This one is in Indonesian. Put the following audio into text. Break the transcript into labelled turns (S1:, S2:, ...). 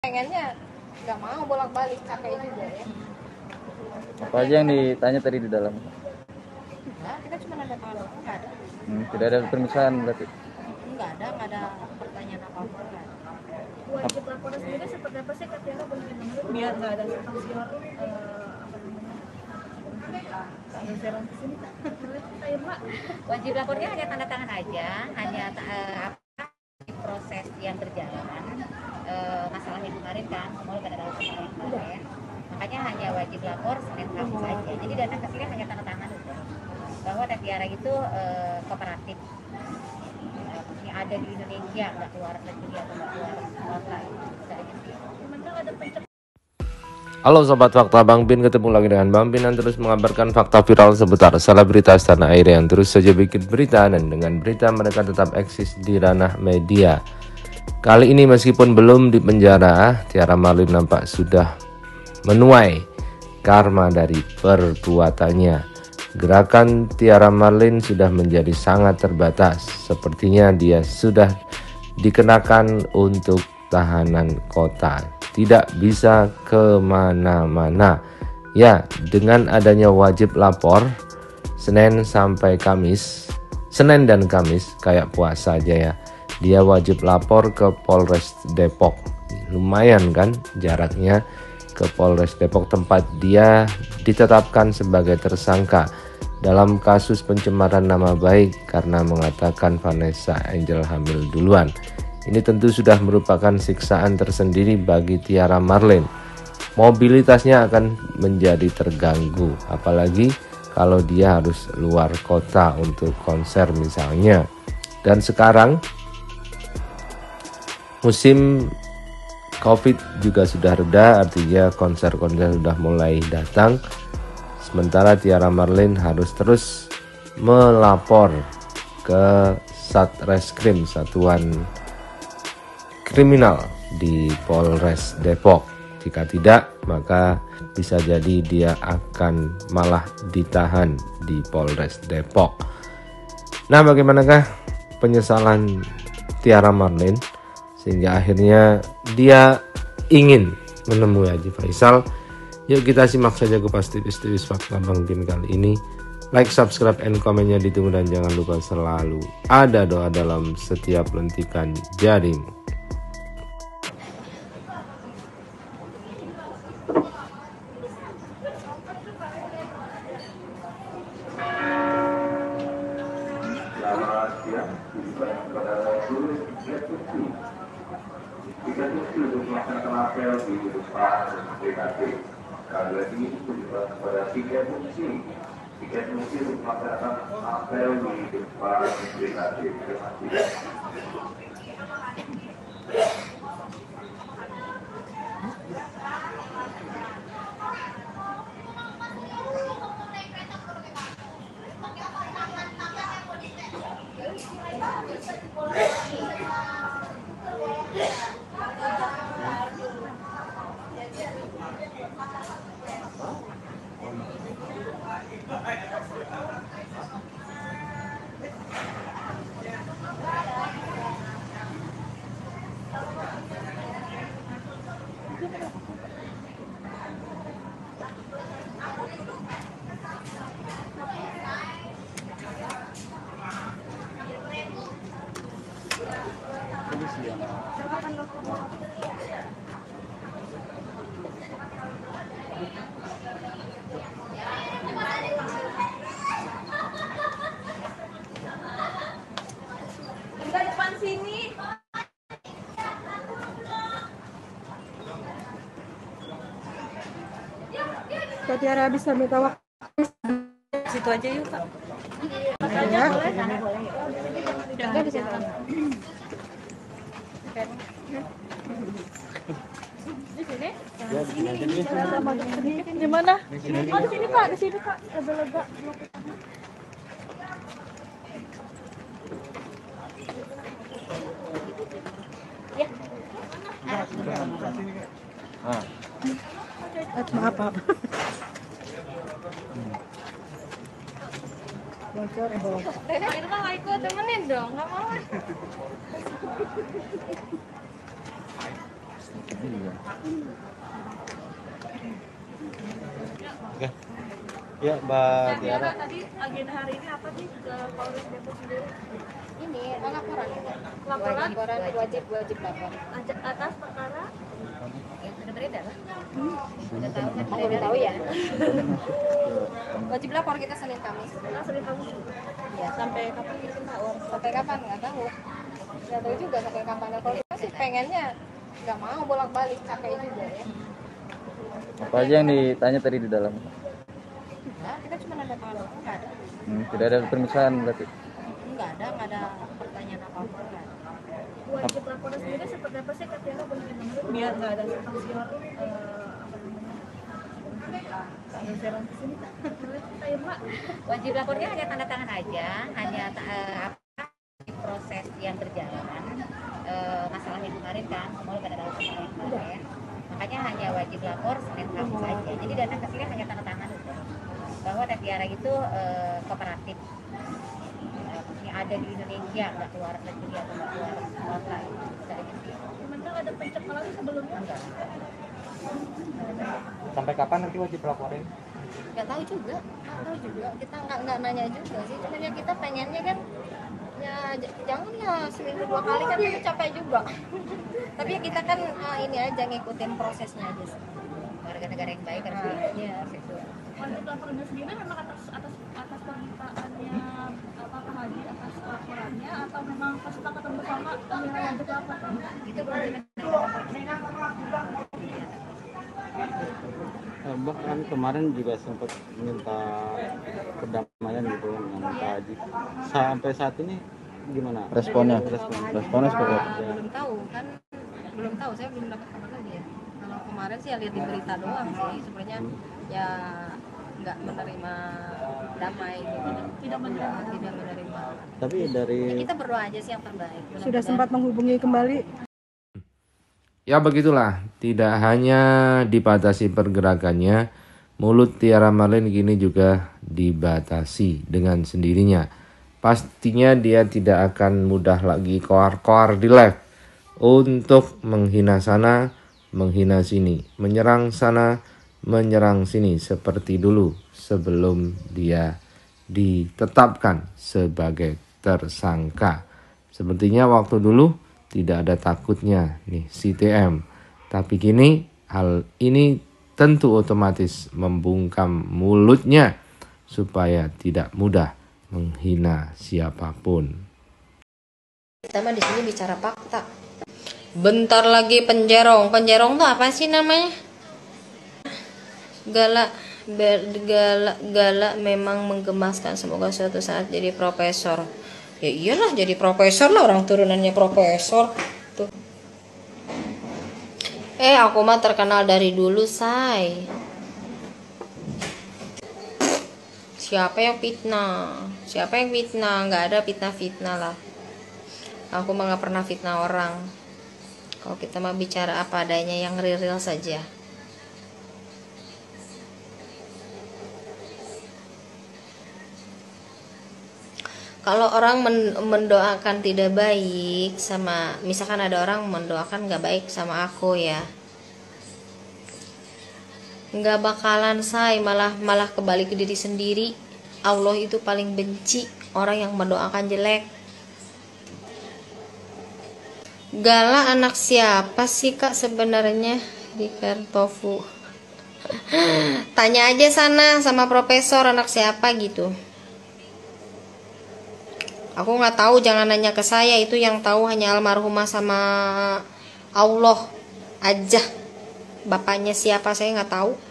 S1: pengennya nggak mau bolak-balik, capek juga ya.
S2: Apa aja yang ditanya tadi di dalam?
S1: Nah, kita cuma ada tahu, nggak ada.
S2: Tidak ada permisaan berarti?
S1: Nggak ada pertanyaan apa-apa.
S3: Wajib laporan sendiri seperti apa sih Kak Tiara biar nggak ada simpang siur
S1: Wajib lapornya hanya tanda tangan aja, hanya proses yang berjalan. Masalahnya kemarin kan, semua pada tahu kemarin ya. Makanya hanya wajib lapor Senin Kamis saja. Jadi datang ke sini hanya tanda tangan bahwa Tiara itu kooperatif. Yang ada di Indonesia, nggak keluar negeri atau nggak keluar kota.
S4: Halo Sobat Fakta, Bang Bin ketemu lagi dengan Bang Bin yang terus mengabarkan fakta viral seputar selebritas tanah air yang terus saja bikin berita, dan dengan berita mereka tetap eksis di ranah media. Kali ini meskipun belum di penjara, Tiara Marlin nampak sudah menuai karma dari perbuatannya. Gerakan Tiara Marlin sudah menjadi sangat terbatas. Sepertinya dia sudah dikenakan untuk tahanan kota, tidak bisa kemana-mana. Ya, dengan adanya wajib lapor Senin dan Kamis kayak puasa aja ya, dia wajib lapor ke Polres Depok. Lumayan kan jaraknya ke Polres Depok, tempat dia ditetapkan sebagai tersangka dalam kasus pencemaran nama baik karena mengatakan Vanessa Angel hamil duluan. Ini tentu sudah merupakan siksaan tersendiri bagi Tiara Marlin. Mobilitasnya akan menjadi terganggu, apalagi kalau dia harus luar kota untuk konser misalnya. Dan sekarang musim COVID juga sudah reda, artinya konser-konser sudah mulai datang. Sementara Tiara Marlin harus terus melapor ke Satreskrim, Satuan Kriminal di Polres Depok. Jika tidak, maka bisa jadi dia akan malah ditahan di Polres Depok. Nah, bagaimanakah penyesalan Tiara Marlin sehingga akhirnya dia ingin menemui Haji Faisal? Yuk kita simak saja kupas tipis-tipis fakta Bang Bin kali ini. Like, subscribe, and komennya ditunggu, dan jangan lupa selalu ada doa dalam setiap lentikan jarimu.
S5: Jika itu untuk melaksanakan apel di depan DKP, kalau ini itu pada tiket fungsi untuk melaksanakan apel di depan DKP.
S3: depan sini. Kak Tiara bisa minta waktu
S1: Situ aja yuk, Kak.
S3: ya?
S1: Udah bisa.
S3: Di sini? Di mana? Oh, di sini Kak, di sini Kak. Lega-lega. Ya. Maaf, Pak. Bocor,
S1: Irma nggak ikut temenin dong, nggak mau.
S2: Iya.
S6: Oke. Ya, Mbak Tiara.
S3: Tiara, tadi agenda hari ini apa sih ke Polres Depok sendiri?
S1: Ini laporan kita.
S3: Laporan?
S1: Wajib lapor.
S3: Atas perkara
S1: Yang sudah beredar lah. Sudah tahu kan?
S7: Udah tahu ya. Wajib lapor kita Senin Kamis.
S3: Senin kamu
S7: Ya, sampai kapan kita tahu? Sampai kapan nggak tahu. Nggak tahu juga sampai kapan. Kalau kita sih pengennya nggak mau bolak-balik, capek juga ya.
S2: Apa aja yang ditanya tadi di dalam?
S7: Nah, kita cuma ada tangan, nggak ada.
S2: Tidak ada permisaan berarti.
S7: Nggak ada pertanyaan apa-apa. Nggak ada.
S3: wajib laporan sendiri seperti apa sih Kak Tiara boleh dimengerti biar nggak ada simpang siur siaran ke sini Kak. Ayo Mbak.
S1: Wajib lapornya hanya tanda tangan aja, hanya proses yang berjalan. Masalahnya kemarin kan, semua pada tahu kemarin. Makanya hanya wajib lapor Senin Kamis saja. Jadi datang ke sini hanya tanda tangan udah. Bahwa Tiara itu kooperatif. Maksudnya ada di Indonesia, nggak keluar negeri atau nggak keluar kota.
S3: Sementara ada pencekalan sebelumnya
S1: Enggak.
S6: Sampai kapan nanti wajib laporin?
S7: Nggak tahu juga. Kita nggak nanya juga sih. Cuma ya kita pengennya kan ya jangan ya seminggu 2 kali kan kita capek juga. Tapi ya kita kan ini aja ngikutin prosesnya aja sih.
S1: Warga negara yang baik harus
S7: Iya.
S3: wajib laporannya sendiri memang atas permintaannya Pak Haji atas laporannya atau memang kesepakatan bersama yang wajib lapor
S1: itu kewajiban
S6: Mbak kan kemarin juga sempat minta perdamaian gitu dengan Pak Haji. Sampai saat ini gimana?
S2: Responnya seperti apa?
S7: Belum tahu saya belum dapat kabar lagi ya. Kalau kemarin sih ya lihat di berita doang sih sebenarnya ya nggak menerima damai gitu.
S3: tidak menerima
S7: Tidak menerima.
S6: Tapi dari
S7: Ya, kita berdoa aja sih yang terbaik.
S8: Sudah sempat menghubungi kembali.
S4: Ya begitulah, tidak hanya dibatasi pergerakannya, mulut Tiara Marlin kini juga dibatasi dengan sendirinya. Pastinya dia tidak akan mudah lagi koar-koar di live untuk menghina sana, menghina sini, menyerang sana, menyerang sini seperti dulu sebelum dia ditetapkan sebagai tersangka. Sepertinya waktu dulu tidak ada takutnya nih si TM. Tapi kini hal ini tentu otomatis membungkam mulutnya supaya tidak mudah menghina siapapun.
S7: Kita mah di sini bicara fakta. Bentar lagi penjerong. Penjerong tuh apa sih namanya? Gala memang menggemaskan. Semoga suatu saat jadi profesor. Ya iyalah jadi profesor lah, orang turunannya profesor tuh. Aku mah terkenal dari dulu, say. Siapa yang fitnah? Nggak ada fitnah lah. Aku mah nggak pernah fitnah orang. Kalau kita mah bicara apa adanya, yang real saja. Kalau orang mendoakan tidak baik sama, misalkan ada orang mendoakan nggak baik sama aku ya, nggak bakalan malah kebalik ke diri sendiri. Allah itu paling benci orang yang mendoakan jelek. Gala anak siapa sih Kak sebenarnya di Kartofu? Tanya aja sana sama profesor anak siapa gitu. Aku nggak tahu, jangan nanya ke saya, itu yang tahu hanya almarhumah sama Allah aja. Bapaknya siapa saya nggak tahu.